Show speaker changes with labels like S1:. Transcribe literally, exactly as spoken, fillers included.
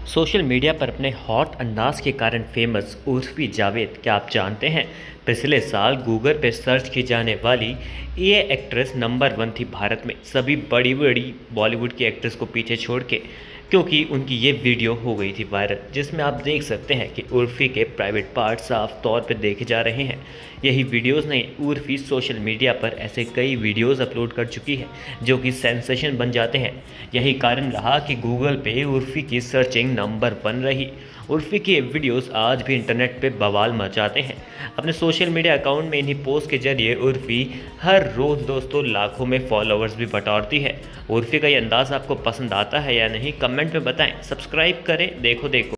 S1: Social media पर अपने hot अंदाज के कारण फेमस उर्फी जावेद, क्या आप जानते हैं पिछले साल गूगल पे सर्च की जाने वाली ये एक्ट्रेस नंबर वन थी भारत में, सभी बड़ी बड़ी बॉलीवुड की एक्ट्रेस को पीछे छोड़ के, क्योंकि उनकी ये वीडियो हो गई थी वायरल, जिसमें आप देख सकते हैं कि उर्फी के प्राइवेट पार्ट साफ तौर पर देखे जा रहे हैं। यही वीडियोस नहीं, उर्फी सोशल मीडिया पर ऐसे कई वीडियोस अपलोड कर चुकी है जो कि सेंसेशन बन जाते हैं। यही कारण रहा कि गूगल पे उर्फी की सर्चिंग नंबर वन रही। उर्फी के ये वीडियोस आज भी इंटरनेट पे बवाल मचाते हैं। अपने सोशल मीडिया अकाउंट में इन्हीं पोस्ट के जरिए उर्फी हर रोज़ दोस्तों लाखों में फॉलोअर्स भी बटौरती है। उर्फी का ये अंदाज़ आपको पसंद आता है या नहीं, कमेंट में बताएं। सब्सक्राइब करें देखो देखो।